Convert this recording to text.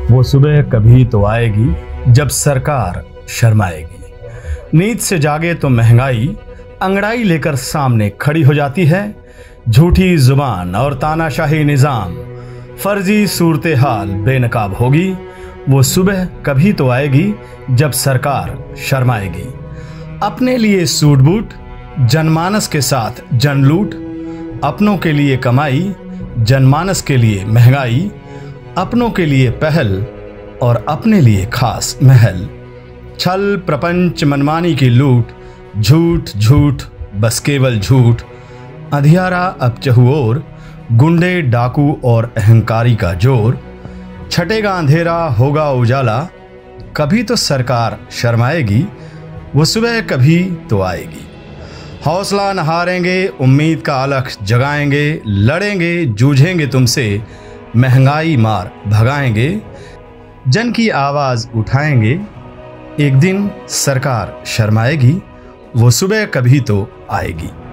वो सुबह कभी तो आएगी जब सरकार शर्माएगी। नींद से जागे तो महंगाई अंगड़ाई लेकर सामने खड़ी हो जाती है। झूठी जुबान और तानाशाही निज़ाम, फर्जी सूरत हाल बेनकाब होगी। वो सुबह कभी तो आएगी जब सरकार शर्माएगी। अपने लिए सूट बूट, जनमानस के साथ जनलूट, अपनों के लिए कमाई, जनमानस के लिए महंगाई, अपनों के लिए पहल और अपने लिए खास महल। छल प्रपंच मनमानी की लूट, झूठ झूठ बस केवल झूठ, अंधियारा अब चहुओर, गुंडे डाकू और अहंकारी का जोर। छटेगा अंधेरा होगा उजाला, कभी तो सरकार शर्माएगी। वो सुबह कभी तो आएगी। हौसला न हारेंगे, उम्मीद का अलख जगाएंगे, लड़ेंगे जूझेंगे तुमसे, महंगाई मार भगाएंगे, जन की आवाज़ उठाएंगे। एक दिन सरकार शर्माएगी। वो सुबह कभी तो आएगी।